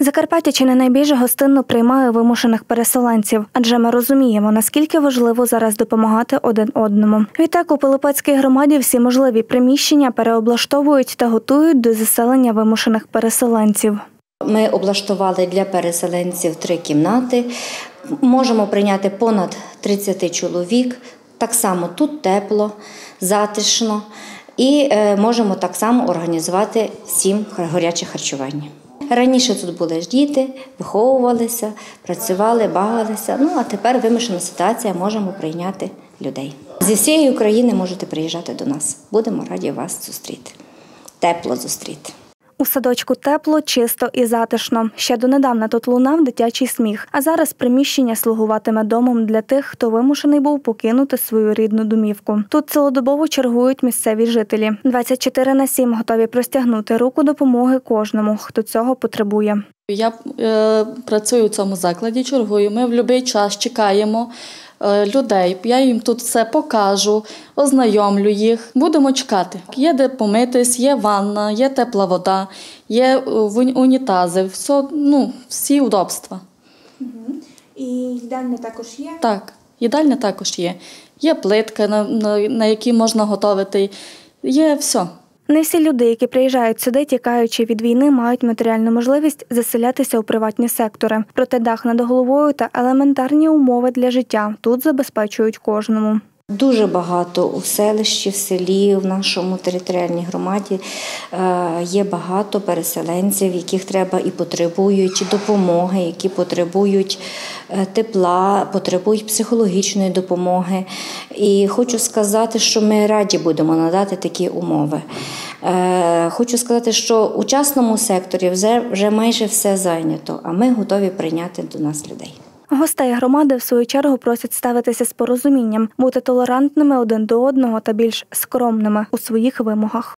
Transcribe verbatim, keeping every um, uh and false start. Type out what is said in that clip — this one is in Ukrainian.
Закарпаття чи не найбільш гостинно приймає вимушених переселенців, адже ми розуміємо, наскільки важливо зараз допомагати один одному. Відтак у Пилипецькій громаді всі можливі приміщення переоблаштовують та готують до заселення вимушених переселенців. Ми облаштували для переселенців три кімнати, можемо прийняти понад тридцять чоловік, так само тут тепло, затишно і можемо так само організувати всім гаряче харчування. Раніше тут були ж діти, виховувалися, працювали, бавилися, ну а тепер вимушена ситуація, можемо прийняти людей. Зі всієї України можете приїжджати до нас, будемо раді вас зустріти, тепло зустріти. У садочку тепло, чисто і затишно. Ще донедавна тут лунав дитячий сміх, а зараз приміщення слугуватиме домом для тих, хто вимушений був покинути свою рідну домівку. Тут цілодобово чергують місцеві жителі. двадцять чотири на сім готові простягнути руку допомоги кожному, хто цього потребує. Я е, працюю у цьому закладі, чергую. Ми в будь-який час чекаємо е, людей. Я їм тут все покажу, ознайомлю їх. Будемо чекати. Є де помитись, є ванна, є тепла вода, є унітази, все, ну, всі удобства. Угу. І їдальня також є? Так, їдальня також є. Є плитка, на, на, на якій можна готувати, є все. Не всі люди, які приїжджають сюди, тікаючи від війни, мають матеріальну можливість заселятися у приватні сектори. Проте дах над головою та елементарні умови для життя тут забезпечують кожному. Дуже багато у селищі, в селі, в нашому територіальній громаді є багато переселенців, яких треба і потребують допомоги, які потребують тепла, потребують психологічної допомоги. І хочу сказати, що ми раді будемо надати такі умови. Хочу сказати, що у частному секторі вже, вже майже все зайнято, а ми готові прийняти до нас людей. Гостей громади, в свою чергу, просять ставитися з порозумінням, бути толерантними один до одного та більш скромними у своїх вимогах.